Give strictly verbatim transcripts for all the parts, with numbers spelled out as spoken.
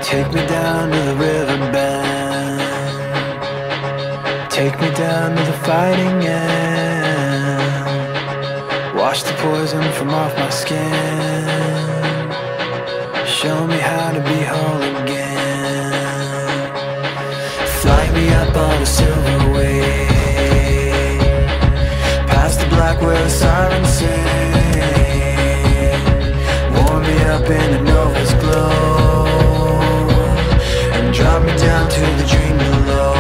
Take me down to the riverbed. Take me down to the fighting end. Wash the poison from off my skin. Show me how to be whole again. Fly me up on a silver wave, past the black where the sirens sing. Warm me up in a nova's glow, and drop me down to the dream below.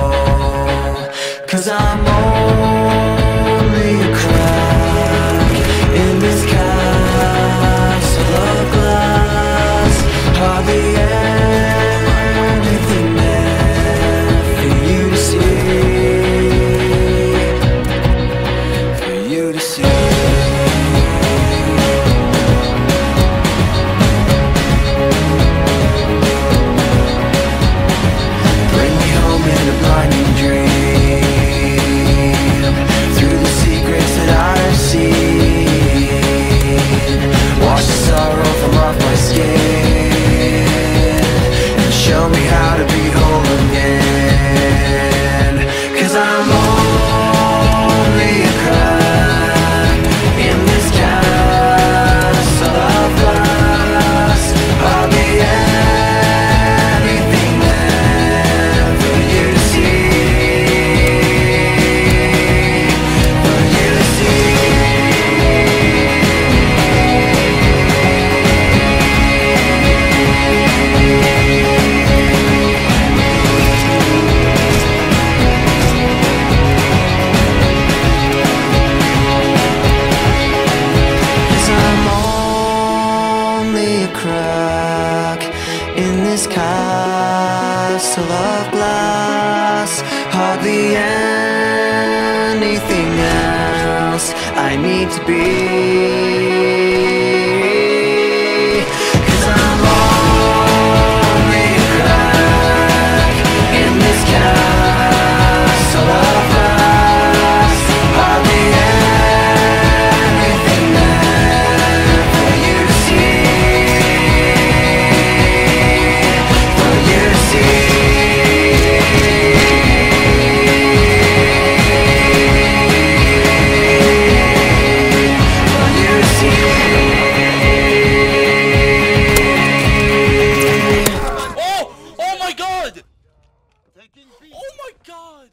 Cause I'm only a crack in this castle of glass. Hardly anything there for you to see, for you to see. Bring me home in a blinding dream, through the secrets that I've seen. Wash the sorrow from off my skin, and show me how to be whole again. Cause I'm only a crack in this castle of glass. Hardly anything there for you to see, for you to see. Cause I'm only a crack in this castle of glass. Hardly anything else I need to be. Cause I'm only a crack in this castle of glass. Hardly anything there for you to see, for you to see. For you to see. Oh! Oh my god! Oh my god!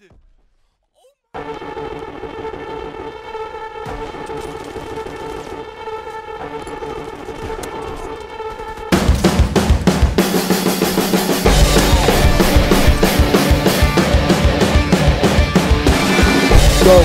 Go.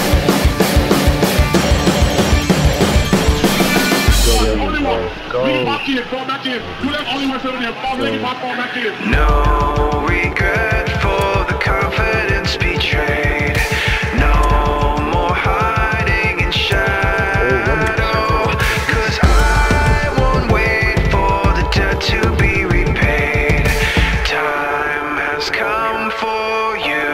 No regret for the confidence betrayed. No more hiding in shadow. Cause I won't wait for the debt to be repaid. Time has come for you.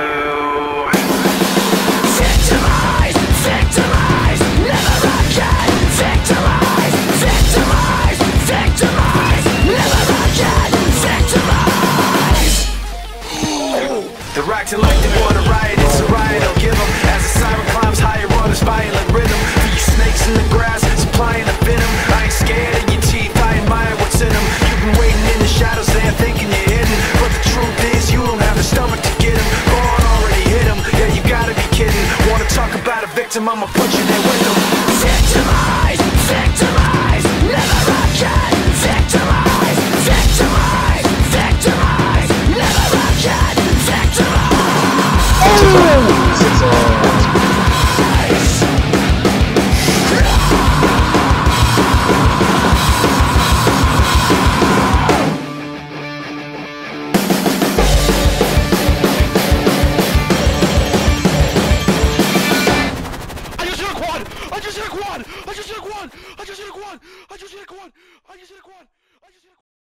Victimize, victimize, never again. Victimize, victimize, victimize, never again. Victimize. They're acting like they want to riot, it's a riot, I'll give them. As the siren climbs higher on this violent rhythm. For you snakes in the grass, supplying the venom. I ain't scared of your teeth, I admire what's in them. You've been waiting in the shadows there thinking you're hidden, but the truth is you don't have the stomach to get him. Go on, already hit him, yeah you gotta be kidding. Wanna talk about a victim, I'ma put you there with